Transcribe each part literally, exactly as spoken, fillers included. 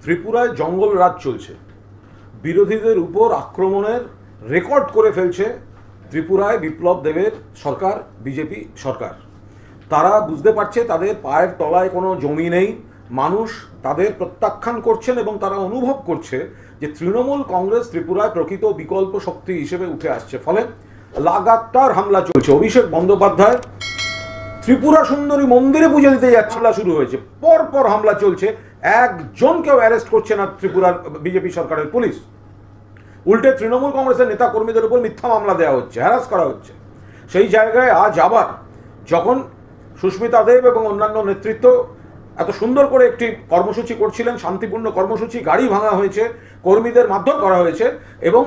ত্রিপুরায় জঙ্গল রাজ চলছে, বিরোধীদের উপর আক্রমণের রেকর্ড করে ফেলছে ত্রিপুরায় বিপ্লব দেবের সরকার, বিজেপি সরকার। তারা বুঝতে পারছে তাদের পায়ের তলায় কোনো জমি নেই, মানুষ তাদের প্রত্যাখ্যান করছেন এবং তারা অনুভব করছে যে তৃণমূল কংগ্রেস ত্রিপুরায় প্রকৃত বিকল্প শক্তি হিসেবে উঠে আসছে। ফলে লাগাতার হামলা চলছে। অভিষেক বন্দ্যোপাধ্যায় ত্রিপুরা সুন্দরী মন্দিরে পুজো দিতে যাচ্ছিল, শুরু হয়েছে, পর পর হামলা চলছে, একজনকেও অ্যারেস্ট করছে না ত্রিপুরার বিজেপি সরকারের পুলিশ। উল্টে তৃণমূল কংগ্রেসের নেতা কর্মীদের উপর মিথ্যা মামলা দেওয়া হচ্ছে, হ্যারাস করা হচ্ছে। সেই জায়গায় আজ আবার যখন সুস্মিতা দেব এবং অন্যান্য নেতৃত্ব এত সুন্দর করে একটি কর্মসূচি করছিলেন, শান্তিপূর্ণ কর্মসূচি, গাড়ি ভাঙা হয়েছে, কর্মীদের মারধর করা হয়েছে এবং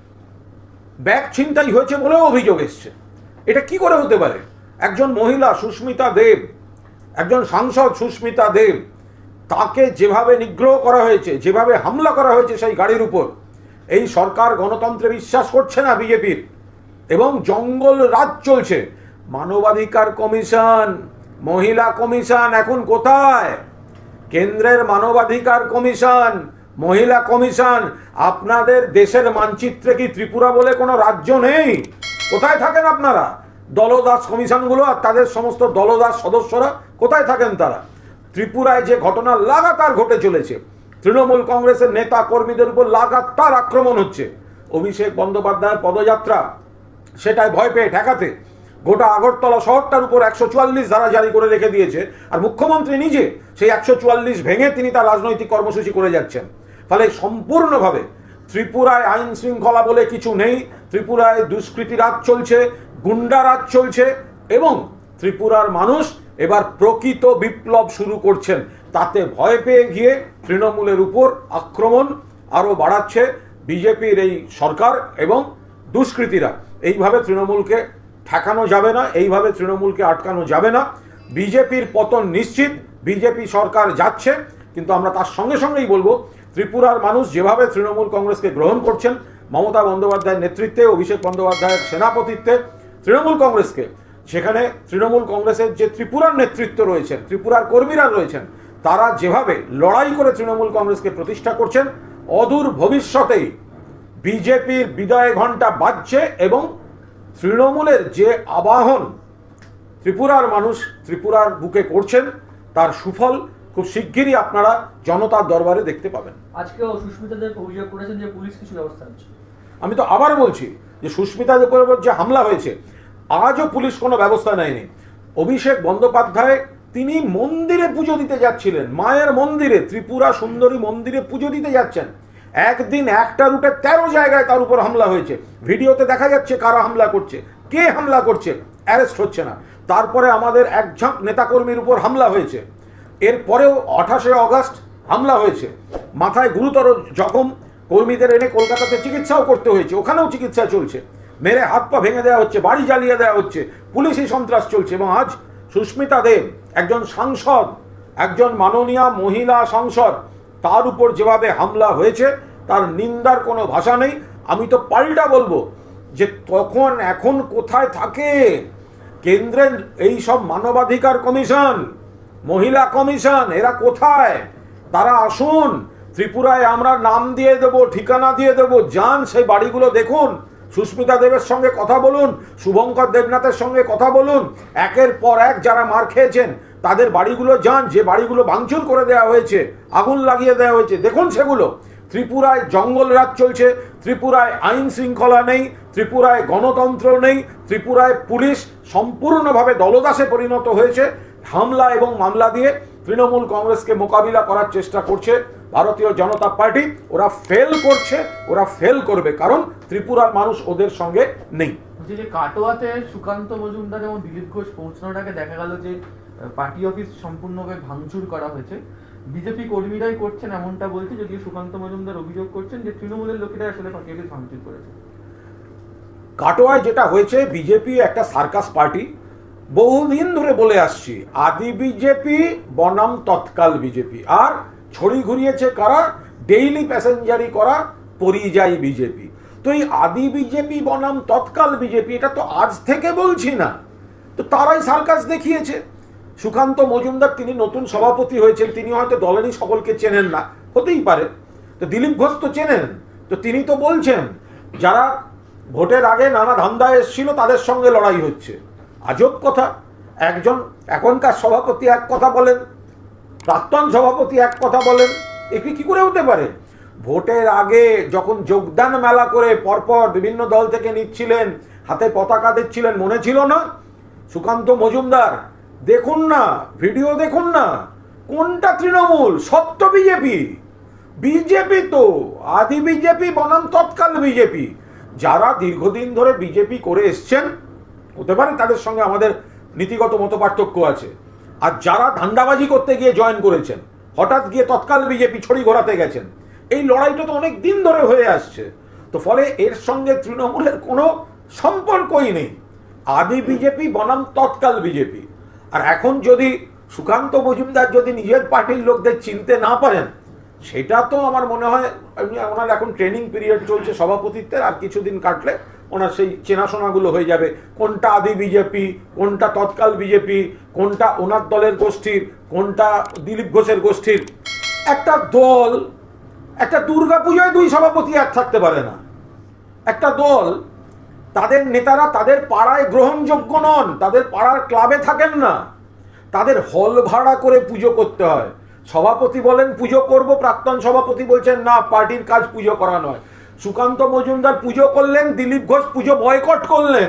ব্যাগ ছিনতাই হয়েছে বলেও অভিযোগ এসছে। এটা কি করে হতে পারে? একজন মহিলা সুস্মিতা দেব, একজন সাংসদ সুস্মিতা দেব, তাকে যেভাবে নিগ্রহ করা হয়েছে, যেভাবে হামলা করা হয়েছে সেই গাড়ির উপর, এই সরকার গণতন্ত্রে বিশ্বাস করছে না বিজেপির, এবং জঙ্গল রাজ চলছে। মানবাধিকার কমিশন, মহিলা কমিশন এখন কোথায়? কেন্দ্রের মানবাধিকার কমিশন, মহিলা কমিশন, আপনাদের দেশের মানচিত্রে কি ত্রিপুরা বলে কোনো রাজ্য নেই? কোথায় থাকেন আপনারা? দলদাস কমিশনগুলো আর তাদের সমস্ত দলদাস সদস্যরা কোথায় থাকেন তারা? ত্রিপুরায় যে ঘটনা লাগাতার ঘটে চলেছে, তৃণমূল কংগ্রেসের নেতা কর্মীদের উপর লাগাতার আক্রমণ হচ্ছে, অভিষেক বন্দ্যোপাধ্যায়ের পদযাত্রা সেটাই ভয় পেয়ে ঠেকাতে গোটা আগরতলা শহরটার উপর একশো চুয়াল্লিশ ধারা জারি করে রেখে দিয়েছে। আর মুখ্যমন্ত্রী নিজে সেই একশো চুয়াল্লিশ ভেঙে তিনি তার রাজনৈতিক কর্মসূচি করে যাচ্ছেন। ফলে সম্পূর্ণভাবে ত্রিপুরায় আইন শৃঙ্খলা বলে কিছু নেই, ত্রিপুরায় দুষ্কৃতি রাজ চলছে, গুন্ডা রাজ চলছে এবং ত্রিপুরার মানুষ এবার প্রকৃত বিপ্লব শুরু করছেন। তাতে ভয় পেয়ে গিয়ে তৃণমূলের উপর আক্রমণ আরও বাড়াচ্ছে বিজেপির এই সরকার এবং দুষ্কৃতীরা। এইভাবে তৃণমূলকে ঠেকানো যাবে না, এইভাবে তৃণমূলকে আটকানো যাবে না। বিজেপির পতন নিশ্চিত, বিজেপি সরকার যাচ্ছে, কিন্তু আমরা তার সঙ্গে সঙ্গেই বলবো ত্রিপুরার মানুষ যেভাবে তৃণমূল কংগ্রেসকে গ্রহণ করছেন, মমতা বন্দ্যোপাধ্যায়ের নেতৃত্বে, অভিষেক বন্দ্যোপাধ্যায়ের সেনাপতিত্বে তৃণমূল কংগ্রেসকে, সেখানে তৃণমূল কংগ্রেসের যে ত্রিপুরার নেতৃত্ব রয়েছেন, ত্রিপুরার কর্মীরা রয়েছেন, তারা যেভাবে লড়াই করে তৃণমূল কংগ্রেসকে প্রতিষ্ঠা করছেন, অদূর ভবিষ্যতেই বিজেপির বিদায় ঘণ্টা বাজছে এবং তৃণমূলের যে আবাহন ত্রিপুরার মানুষ ত্রিপুরার বুকে করছেন, তার সুফল খুব শিগগিরই আপনারা জনতার দরবারে দেখতে পাবেন। আজকে সুস্মিতা দেব অভিযোগ করেছেন যে পুলিশ কিছু ব্যবস্থা নিচ্ছে। আমি তো আবার বলছি যে সুস্মিতা দেবের উপর যে হামলা হয়েছে, আজও পুলিশ কোনো ব্যবস্থা নেয়নি। অভিষেক বন্দ্যোপাধ্যায় তিনি মন্দিরে পুজো দিতে যাচ্ছিলেন, মায়ের মন্দিরে, ত্রিপুরা সুন্দরী মন্দিরে পুজো দিতে যাচ্ছেন, একদিন একটা রুটে তেরো জায়গায় তার উপর হামলা হয়েছে। ভিডিওতে দেখা যাচ্ছে কারা হামলা করছে, কে হামলা করছে, অ্যারেস্ট হচ্ছে না। তারপরে আমাদের এক ঝাঁক নেতাকর্মীর উপর হামলা হয়েছে, এরপরেও আঠাশে অগস্ট হামলা হয়েছে, মাথায় গুরুতর জখম, কর্মীদের এনে কলকাতাতে চিকিৎসাও করতে হয়েছে, ওখানেও চিকিৎসা চলছে, মেরে হাত পা ভেঙে দেওয়া হচ্ছে, বাড়ি জ্বালিয়ে দেওয়া হচ্ছে, পুলিশি সন্ত্রাস চলছে। এবং আজ সুস্মিতা দেব একজন সাংসদ, একজন মাননীয় মহিলা সাংসদ, তার উপর যেভাবে হামলা হয়েছে তার নিন্দার কোনো ভাষা নেই। আমি তো পাল্টা বলবো যে তখন এখন কোথায় থাকে কেন্দ্রের এই সব মানবাধিকার কমিশন, মহিলা কমিশন, এরা কোথায়? তারা আসুন, ত্রিপুরায় আমরা নাম দিয়ে দেব, ঠিকানা দিয়ে দেব, যান সেই বাড়িগুলো দেখুন, সুস্মিতা দেবের সঙ্গে কথা বলুন, শুভঙ্কর দেবনাথের সঙ্গে কথা বলুন, একের পর এক যারা মার খেয়েছেন তাদের বাড়িগুলো যান, যে বাড়িগুলো ভাঙচুর করে দেওয়া হয়েছে, আগুন লাগিয়ে দেওয়া হয়েছে, দেখুন সেগুলো। ত্রিপুরায় জঙ্গল রাজ চলছে, ত্রিপুরায় আইন শৃঙ্খলা নেই, ত্রিপুরায় গণতন্ত্র নেই, ত্রিপুরায় পুলিশ সম্পূর্ণভাবে দলদাসে পরিণত হয়েছে। হামলা এবং মামলা দিয়ে তৃণমূল কংগ্রেসকে মোকাবিলা করার চেষ্টা করছে ভারতীয় জনতা পার্টি। ওরা ফেল করছে, ওরা ফেল করবে, কারণ ত্রিপুরার মানুষ ওদের সঙ্গে নেই। যে কাটোয়াতে সুকান্ত মজুমদার এবং দিলীপ ঘোষ পৌঁছানোর আগে দেখা গেল যে পার্টি অফিস সম্পূর্ণভাবে ভাঙচুর করা হয়েছে, বিজেপি কর্মীরাই করছেন এমনটা বলছে, যদিও সুকান্ত মজুমদার অভিযোগ করছেন যে তৃণমূলের লোকেরা আসলে পার্টি অফিস ভাঙচুর করেছে। কাটোয়ায় যেটা হয়েছে, বিজেপি একটা সার্কাস পার্টি, বহুদিন ধরে বলে আসছি, আদি বিজেপি বনাম তৎকাল বিজেপি। আর ছড়ি ঘুরিয়েছে কারা? ডেইলি প্যাসেঞ্জারি করা পরিযায়ী বিজেপি। তো এই আদি বিজেপি বনাম তৎকাল বিজেপি, এটা তো আজ থেকে বলছি না, তো তারাই সার্কাস দেখিয়েছে। সুকান্ত মজুমদার তিনি নতুন সভাপতি হয়েছেন, তিনি হয়তো দলেরই সকলকে চেনেন না, হতেই পারে। তো দিলীপ ঘোষ তো চেনেন, তো তিনি তো বলছেন যারা ভোটের আগে নানা ধান্দায় এসেছিল তাদের সঙ্গে লড়াই হচ্ছে। আজব কথা, একজন এখনকার সভাপতি এক কথা বলেন, প্রাক্তন সভাপতি এক কথা বলেন, এটি কি করে হতে পারে? ভোটের আগে যখন যোগদান মেলা করে পরপর বিভিন্ন দল থেকে নিচ্ছিলেন, হাতে পতাকা দিচ্ছিলেন, মনে ছিল না? সুকান্ত মজুমদার দেখুন না, ভিডিও দেখুন না, কোনটা তৃণমূল, সত্য বিজেপি। বিজেপি তো আদি বিজেপি বনাম তৎকাল বিজেপি। যারা দীর্ঘদিন ধরে বিজেপি করে এসছেন, হতে পারে তাদের সঙ্গে আমাদের নীতিগত মত পার্থক্য আছে, আর যারা ধান্দাবাজি করতে গিয়ে জয়েন করেছেন, হঠাৎ গিয়ে তৎকাল বিজেপি ছড়ি ঘোরাতে গেছেন, এই লড়াইটা তো অনেক দিন ধরে হয়ে আসছে। তো ফলে এর সঙ্গে তৃণমূলের কোনো সম্পর্কই নেই। আদি বিজেপি বনাম তৎকাল বিজেপি। আর এখন যদি সুকান্ত মজুমদার যদি নিজের পার্টির লোকদের চিনতে না পারেন, সেটা তো আমার মনে হয় ওনার এখন ট্রেনিং পিরিয়ড চলছে সভাপতিত্বের, আর কিছুদিন কাটলে ওনার সেই চেনাশোনাগুলো হয়ে যাবে, কোনটা আদি বিজেপি, কোনটা তৎকাল বিজেপি, কোনটা ওনার দলের গোষ্ঠীর, কোনটা দিলীপ ঘোষের গোষ্ঠীর। একটা দল, একটা দুর্গা পুজোয় দুই সভাপতি এক থাকতে পারে না। একটা দল, তাদের নেতারা তাদের পাড়ায় গ্রহণযোগ্য নন, তাদের পাড়ার ক্লাবে থাকেন না, তাদের হল ভাড়া করে পুজো করতে হয়। সভাপতি বলেন পুজো করব, প্রাক্তন সভাপতি বলছেন না, পার্টির কাজ পুজো করা নয়। সুকান্ত মজুমদার পুজো করলেন, দিলীপ ঘোষ পুজো বয়কট করলেন।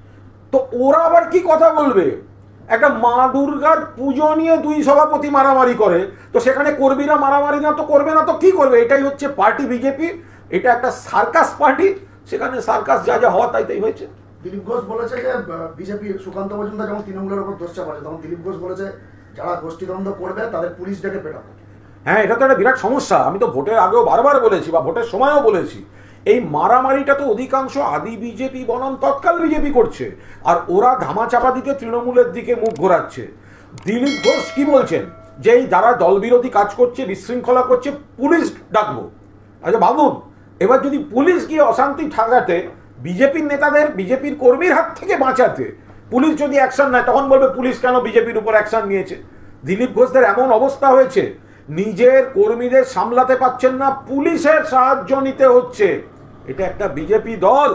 তো ওরা আবার কি কথা বলবে? একটা মা দুর্গার পুজো নিয়ে দুই সভাপতি মারামারি করে, তো সেখানে কর্মীরা মারামারি না তো করবে না তো কি করবে? এটাই হচ্ছে পার্টি বিজেপি। এটা একটা সার্কাস পার্টি, সেখানে সার্কাস যা যা হওয়া তাই তাই হয়েছে। দিলীপ ঘোষ বলেছে যে বিজেপি সুকান্ত মজুমদার যখন তৃণমূলের উপর দোষ চাপাচ্ছে, তখন দিলীপ ঘোষ বলেছে যারা গোষ্ঠীদ্বন্দ্ব করবে তাদের পুলিশ ডেকে পেটাবো। হ্যাঁ, এটা তো একটা বিরাট সমস্যা। আমি তো ভোটের আগেও বারবার বলেছি, বা ভোটের সময়ও বলেছি, এই মারামারিটা তো অধিকাংশ আদি বিজেপি বনাম তৎকাল বিজেপি করছে, আর ওরা ধামাচাপা দিতে তৃণমূলের দিকে মুখ ঘোরাচ্ছে। দিলীপ ঘোষ কি বলছেন যে এই যারা দলবিরোধী কাজ করছে, বিশৃঙ্খলা করছে, পুলিশ ডাকবো। আচ্ছা ভাবুন, এবার যদি পুলিশ গিয়ে অশান্তি ঠেকাতে, বিজেপির নেতাদের, বিজেপির কর্মীর হাত থেকে বাঁচাতে পুলিশ যদি অ্যাকশন নেয়, তখন বলবে পুলিশ কেন বিজেপির উপর অ্যাকশন নিয়েছে। দিলীপ ঘোষদের এমন অবস্থা হয়েছে, নিজের কর্মীদের সামলাতে পারছেন না, পুলিশের সাহায্য নিতে হচ্ছে। এটা একটা বিজেপি দল,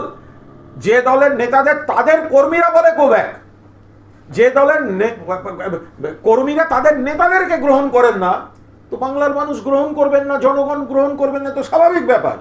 যে দলের নেতাদের তাদের কর্মীরা বলে গো ব্যাক, যে দলের কর্মীরা তাদের নেতাদেরকে গ্রহণ করেন না, তো বাংলার মানুষ গ্রহণ করবেন না, জনগণ গ্রহণ করবেন না, তো স্বাভাবিক ব্যাপার।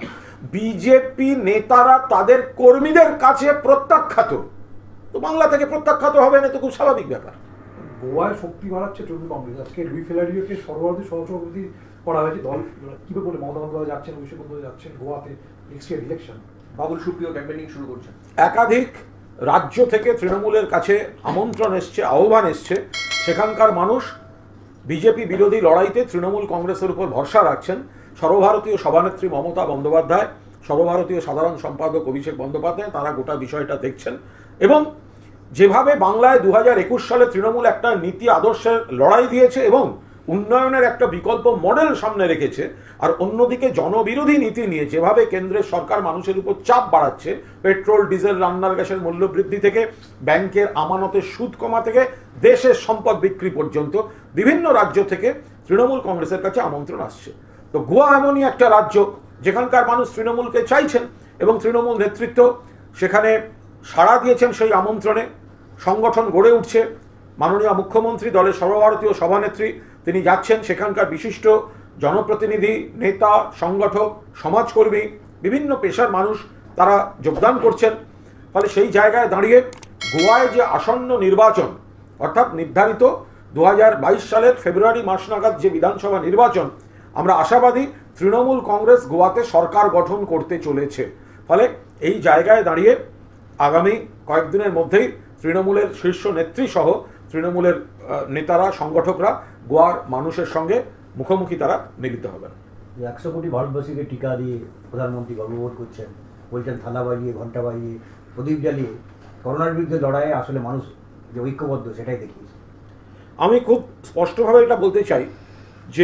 বিজেপি নেতারা তাদের কর্মীদের কাছে প্রত্যাখ্যাত, তো বাংলা থেকে প্রত্যাখ্যাত হবে না, তো খুব স্বাভাবিক ব্যাপার। গোয়ায় শক্তি বাড়াচ্ছে তৃণমূল কংগ্রেস। আজকে লুই ফেলারিওকে সর্বভারতীয় সহসভাপতি করা হয়েছে। দল কিভাবে বলে মমতা বন্দ্যোপাধ্যায় যাচ্ছেন, অভিষেক বন্দ্যোপাধ্যায় যাচ্ছেন গোয়াতে next year election. Babul Supriyo campaigning শুরু করছেন। একাধিক রাজ্য থেকে তৃণমূলের কাছে আমন্ত্রণ এসছে, আহ্বান এসছে। সেখানকার মানুষ বিজেপি বিরোধী লড়াইতে তৃণমূল কংগ্রেসের উপর ভরসা রাখছেন। সর্বভারতীয় সভানেত্রী মমতা বন্দ্যোপাধ্যায়, সর্বভারতীয় সাধারণ সম্পাদক অভিষেক বন্দ্যোপাধ্যায়, তারা গোটা বিষয়টা দেখছেন। এবং যেভাবে বাংলায় দু হাজার একুশ সালে তৃণমূল একটা নীতি আদর্শের লড়াই দিয়েছে এবং উন্নয়নের একটা বিকল্প মডেল সামনে রেখেছে, আর অন্যদিকে জনবিরোধী নীতি নিয়ে যেভাবে কেন্দ্রের সরকার মানুষের উপর চাপ বাড়াচ্ছে, পেট্রোল ডিজেল রান্নার গ্যাসের মূল্য বৃদ্ধি থেকে ব্যাংকের আমানতের সুদ কমা থেকে দেশের সম্পদ বিক্রি পর্যন্ত বিভিন্ন রাজ্য থেকে তৃণমূল কংগ্রেসের কাছে আমন্ত্রণ আসছে। তো গোয়া এমনই একটা রাজ্য যেখানকার মানুষ তৃণমূলকে চাইছেন এবং তৃণমূল নেতৃত্ব সেখানে সাড়া দিয়েছেন সেই আমন্ত্রণে। সংগঠন গড়ে উঠছে। মাননীয় মুখ্যমন্ত্রী, দলের সর্বভারতীয় সভানেত্রী, তিনি যাচ্ছেন। সেখানকার বিশিষ্ট জনপ্রতিনিধি, নেতা, সংগঠক, সমাজকর্মী, বিভিন্ন পেশার মানুষ তারা যোগদান করছেন। ফলে সেই জায়গায় দাঁড়িয়ে গোয়ায় যে আসন্ন নির্বাচন, অর্থাৎ নির্ধারিত দু হাজার বাইশ সালের ফেব্রুয়ারি মাস নাগাদ যে বিধানসভা নির্বাচন, আমরা আশাবাদী তৃণমূল কংগ্রেস গোয়াতে সরকার গঠন করতে চলেছে। ফলে এই জায়গায় দাঁড়িয়ে আগামী কয়েকদিনের মধ্যেই তৃণমূলের শীর্ষ নেত্রী সহ তৃণমূলের নেতারা, সংগঠকরা গোয়ার মানুষের সঙ্গে মুখোমুখি তারা মিলিত হবেন। একশো কোটি ভারতবাসীকে টিকা দিয়ে প্রধানমন্ত্রী গর্ববোধ করছেন, বলছেন থালা বাজিয়ে, ঘন্টা বাজিয়ে, প্রদীপ জ্বালিয়ে করোনার বিরুদ্ধে লড়াইয়ে আসলে মানুষ যে ঐক্যবদ্ধ সেটাই দেখিয়েছে। আমি খুব স্পষ্টভাবে এটা বলতে চাই যে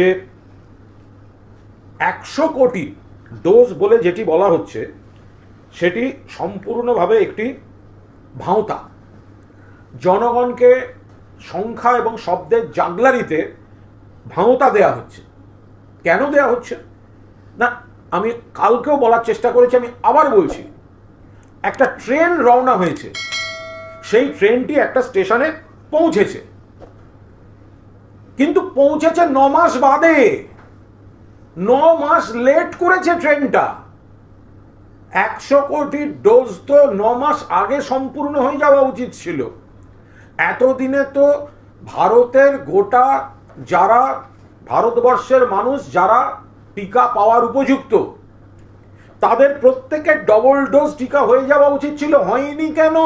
একশো কোটি ডোজ বলে যেটি বলা হচ্ছে সেটি সম্পূর্ণভাবে একটি ভাঁওতা। জনগণকে সংখ্যা এবং শব্দের জাগলারিতে ভাঁওতা দেয়া হচ্ছে। কেন দেয়া হচ্ছে? না, আমি কালকেও বলার চেষ্টা করেছি, আমি আবার বলছি, একটা ট্রেন রওনা হয়েছে, সেই ট্রেনটি একটা স্টেশনে পৌঁছেছে, কিন্তু পৌঁছেছে ন মাস বাদে, ন মাস লেট করেছে ট্রেনটা। একশো কোটি ডোজ তো ন মাস আগে সম্পূর্ণ হয়ে যাওয়া উচিত ছিল। এতদিনে তো ভারতের গোটা যারা ভারতবর্ষের মানুষ যারা টিকা পাওয়ার উপযুক্ত তাদের প্রত্যেকের ডবল ডোজ টিকা হয়ে যাওয়া উচিত ছিল, হয়নি কেন?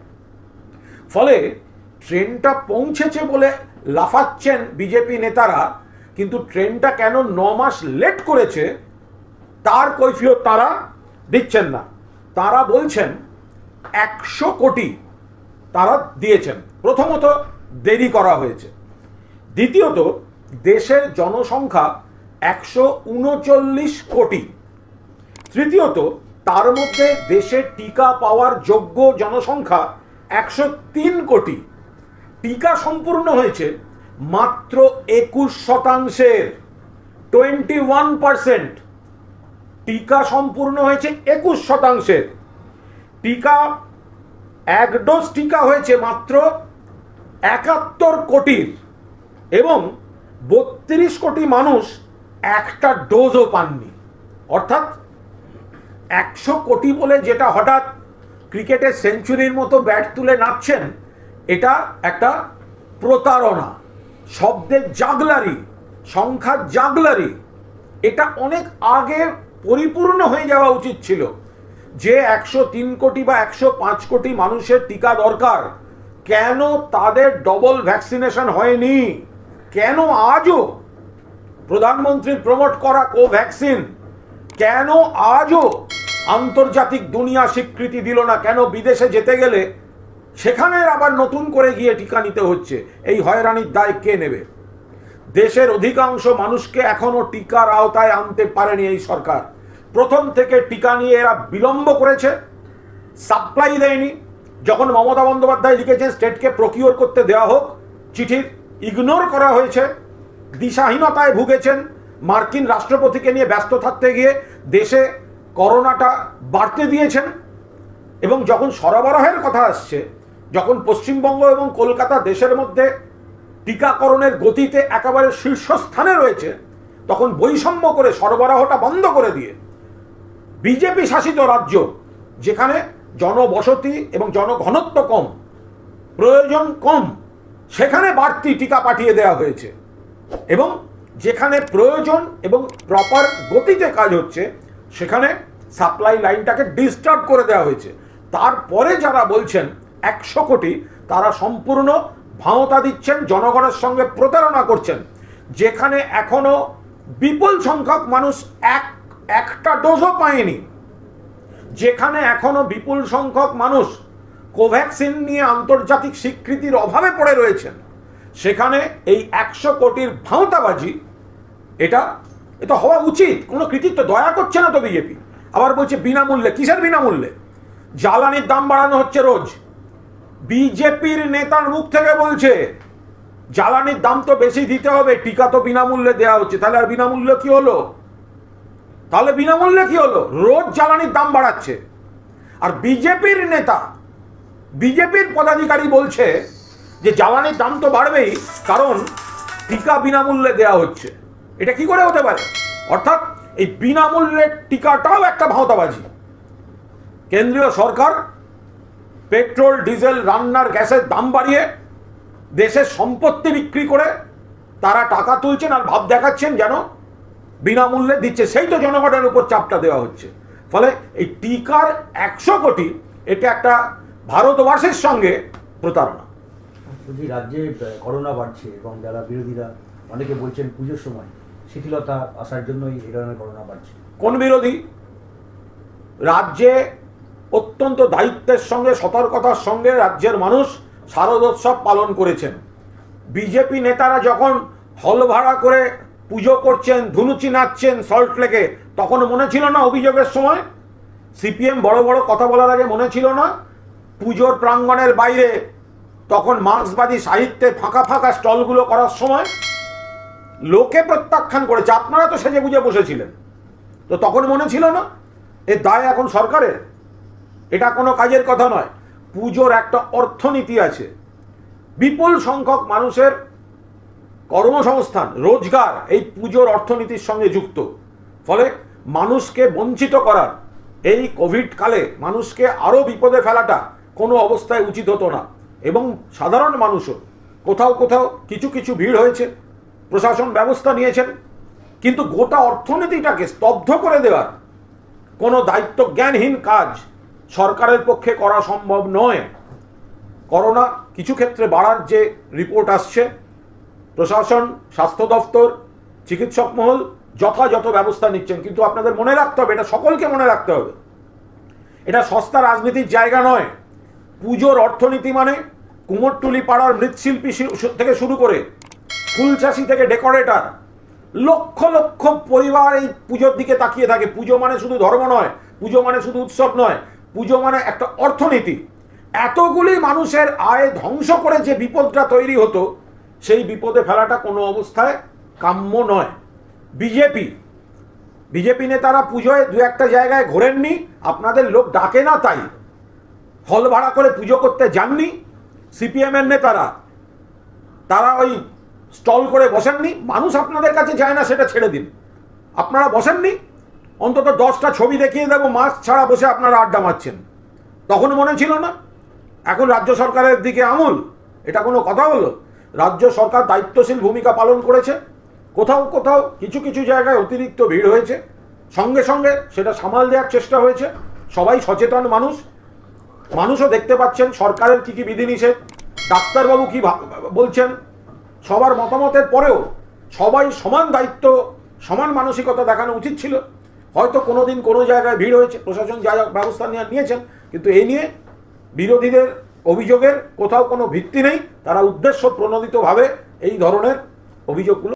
ফলে ট্রেনটা পৌঁছেছে বলে লাফাচ্ছেন বিজেপি নেতারা, কিন্তু ট্রেনটা কেন ন মাস লেট করেছে তার কৈফিয়ত তারা দিচ্ছেন না। তারা বলছেন একশো কোটি তারা দিয়েছেন। প্রথমত দেরি করা হয়েছে, দ্বিতীয়ত দেশের জনসংখ্যা একশো উনচল্লিশ কোটি, তৃতীয়ত তার মধ্যে দেশের টিকা পাওয়ার যোগ্য জনসংখ্যা একশো তিন কোটি। টিকা সম্পূর্ণ হয়েছে মাত্র একুশ শতাংশের, টোয়েন্টি ওয়ান পার্সেন্ট টিকা সম্পূর্ণ হয়েছে একুশ শতাংশের। টিকা এক ডোজ টিকা হয়েছে মাত্র একাত্তর কোটির, এবং বত্রিশ কোটি মানুষ একটা ডোজও পাননি। অর্থাৎ একশো কোটি বলে যেটা হঠাৎ ক্রিকেটের সেঞ্চুরির মতো ব্যাট তুলে নাচছেন, এটা একটা প্রতারণা, শব্দের জাগলারি, সংখ্যার জাগলারি। এটা অনেক আগে পরিপূর্ণ হয়ে যাওয়া উচিত ছিল। যে একশো তিন কোটি বা একশো পাঁচ কোটি মানুষের টিকা দরকার, কেন তাদের ডবল ভ্যাকসিনেশন হয়নি? কেন আজও প্রধানমন্ত্রীর প্রমোট করা কোভ্যাক্সিন কেন আজও আন্তর্জাতিক দুনিয়া স্বীকৃতি দিল না? কেন বিদেশে যেতে গেলে সেখানে আবার নতুন করে গিয়ে টিকা নিতে হচ্ছে? এই হয়রানির দায় কে নেবে? দেশের অধিকাংশ মানুষকে এখনো টিকার আওতায় আনতে পারেনি এই সরকার। প্রথম থেকে টিকা নিয়ে এরা বিলম্ব করেছে, সাপ্লাই দেয়নি। যখন মমতা বন্দ্যোপাধ্যায় লিখেছেন স্টেটকে প্রকিওর করতে দেওয়া হোক, চিঠির ইগনোর করা হয়েছে, দিশাহীনতায় ভুগেছেন। মার্কিন রাষ্ট্রপতিকে নিয়ে ব্যস্ত থাকতে গিয়ে দেশে করোনাটা বাড়তে দিয়েছেন। এবং যখন সরবরাহের কথা আসছে, যখন পশ্চিমবঙ্গ এবং কলকাতা দেশের মধ্যে টিকাকরণের গতিতে একেবারে শীর্ষস্থানে রয়েছে, তখন বৈষম্য করে সরবরাহটা বন্ধ করে দিয়ে বিজেপি শাসিত রাজ্য, যেখানে জনবসতি এবং জনঘনত্ব কম, প্রয়োজন কম, সেখানে বাড়তি টিকা পাঠিয়ে দেওয়া হয়েছে। এবং যেখানে প্রয়োজন এবং প্রপার গতিতে কাজ হচ্ছে, সেখানে সাপ্লাই লাইনটাকে ডিস্টার্ব করে দেওয়া হয়েছে। তারপরে যারা বলছেন একশো কোটি, তারা সম্পূর্ণ ভাঁওতা দিচ্ছেন, জনগণের সঙ্গে প্রতারণা করছেন। যেখানে এখনো বিপুল সংখ্যক মানুষ এক একটা ডোজও পায়নি, যেখানে এখনো বিপুল সংখ্যক মানুষ কোভ্যাক্সিন নিয়ে আন্তর্জাতিক স্বীকৃতির অভাবে পড়ে রয়েছেন, সেখানে এই একশো কোটির ভাঁওতাবাজি, এটা এটা হওয়া উচিত। কোনো কৃতিত্ব দয়া করছে না তো বিজেপি। আবার বলছে বিনামূল্যে। কিসের বিনামূল্যে? জ্বালানির দাম বাড়ানো হচ্ছে রোজ। বিজেপির নেতার মুখ থেকে বলছে জ্বালানির দাম তো বেশি দিতে হবে, টিকা তো বিনামূল্যে দেওয়া হচ্ছে। তাহলে আর বিনামূল্য কি হলো? তাহলে বিনামূল্যে কি হলো? রোজ জ্বালানির দাম বাড়াচ্ছে। আর বিজেপির নেতা, বিজেপির পদাধিকারী বলছে যে জ্বালানির দাম তো বাড়বেই, কারণ টিকা বিনামূল্যে দেওয়া হচ্ছে। এটা কি করে হতে পারে? অর্থাৎ এই বিনামূল্যের টিকাটাও একটা ভাঁওতাবাজি। কেন্দ্রীয় সরকার পেট্রোল, ডিজেল, রান্নার গ্যাসের দাম বাড়িয়ে দেশের সম্পত্তি বিক্রি করে তারা টাকা তুলছেন আর ভাব দেখাচ্ছেন যেন বিনামূল্যে দিচ্ছে। সেই তো জনগণের উপর চাপটা দেওয়া হচ্ছে। ফলে এই টিকার একশো কোটি, এটা একটা ভারতবর্ষের সঙ্গে প্রতারণা। যদি রাজ্যে করোনা বাড়ছে এবং যারা বিরোধীরা অনেকে বলছেন পুজোর সময় শিথিলতা আসার জন্যই এই ধরনের করোনা বাড়ছে। কোন বিরোধী? রাজ্যে অত্যন্ত দায়িত্বের সঙ্গে, সতর্কতার সঙ্গে রাজ্যের মানুষ শারদোৎসব পালন করেছেন। বিজেপি নেতারা যখন হল ভাড়া করে পুজো করছেন, ধুনুচি নাচছেন সল্ট লেকে, তখন মনে ছিল না অভিযোগের সময়? সিপিএম বড় বড় কথা বলার আগে মনে ছিল না পুজোর প্রাঙ্গণের বাইরে তখন মার্ক্সবাদী সাহিত্যের ফাঁকা ফাঁকা স্টলগুলো করার সময় লোকে প্রত্যাখ্যান করেছে? আপনারা তো সেজে বুঝে বসেছিলেন। তো তখন মনে ছিল না এর দায় এখন সরকারের? এটা কোনো কাজের কথা নয়। পুজোর একটা অর্থনীতি আছে, বিপুল সংখ্যক মানুষের কর্মসংস্থান, রোজগার এই পুজোর অর্থনীতির সঙ্গে যুক্ত। ফলে মানুষকে বঞ্চিত করার, এই কোভিড কালে মানুষকে আরও বিপদে ফেলাটা কোনো অবস্থায় উচিত হতো না। এবং সাধারণ মানুষও কোথাও কোথাও কিছু কিছু ভিড় হয়েছে, প্রশাসন ব্যবস্থা নিয়েছেন, কিন্তু গোটা অর্থনীতিটাকে স্তব্ধ করে দেওয়ার কোনো দায়িত্ব জ্ঞানহীন কাজ সরকারের পক্ষে করা সম্ভব নয়। করোনা কিছু ক্ষেত্রে বাড়ার যে রিপোর্ট আসছে, প্রশাসন, স্বাস্থ্য দপ্তর, চিকিৎসক মহল যথাযথ ব্যবস্থা নিচ্ছেন, কিন্তু আপনাদের মনে রাখতে হবে, এটা সকলকে মনে রাখতে হবে, এটা সস্তা রাজনীতির জায়গা নয়। পুজোর অর্থনীতি মানে কুমোরটুলি পাড়ার মৃৎশিল্পী থেকে শুরু করে ফুল চাষি থেকে ডেকোরেটর, লক্ষ লক্ষ পরিবার এই পুজোর দিকে তাকিয়ে থাকে। পুজো মানে শুধু ধর্ম নয়, পুজো মানে শুধু উৎসব নয়, পুজো মানে একটা অর্থনীতি। এতগুলি মানুষের আয় ধ্বংস করে যে বিপদটা তৈরি হতো, সেই বিপদে ফেলাটা কোনো অবস্থায় কাম্য নয়। বিজেপি বিজেপি নেতারা পুজোয় দু একটা জায়গায় ঘোরেননি, আপনাদের লোক ডাকে না তাই। হল ভাড়া করে পুজো করতে যাননি। সিপিএমের নেতারা তারা ওই স্টল করে বসেননি। মানুষ আপনাদের কাছে যায় না সেটা ছেড়ে দিন, আপনারা বসেননি। অন্তত দশটা ছবি দেখিয়ে দেবো মাস্ক ছাড়া বসে আপনারা আড্ডা মারছেন, তখন মনে ছিল না? এখন রাজ্য সরকারের দিকে আঙুল, এটা কোনো কথা হলো? রাজ্য সরকার দায়িত্বশীল ভূমিকা পালন করেছে। কোথাও কোথাও কিছু কিছু জায়গায় অতিরিক্ত ভিড় হয়েছে, সঙ্গে সঙ্গে সেটা সামাল দেওয়ার চেষ্টা হয়েছে। সবাই সচেতন মানুষ, মানুষও দেখতে পাচ্ছেন সরকারের কী কী বিধিনিষেধ, ডাক্তারবাবু কী বলছেন। সবার মতামতের পরেও সবাই সমান দায়িত্ব, সমান মানসিকতা দেখানো উচিত ছিল। হয়তো কোনো দিন কোনো জায়গায় ভিড় হয়েছে, প্রশাসন যা ব্যবস্থা নিয়েছেন, কিন্তু এই নিয়ে বিরোধীদের অভিযোগের কোথাও কোনো ভিত্তি নেই। তারা উদ্দেশ্য প্রণোদিতভাবে এই ধরনের অভিযোগগুলো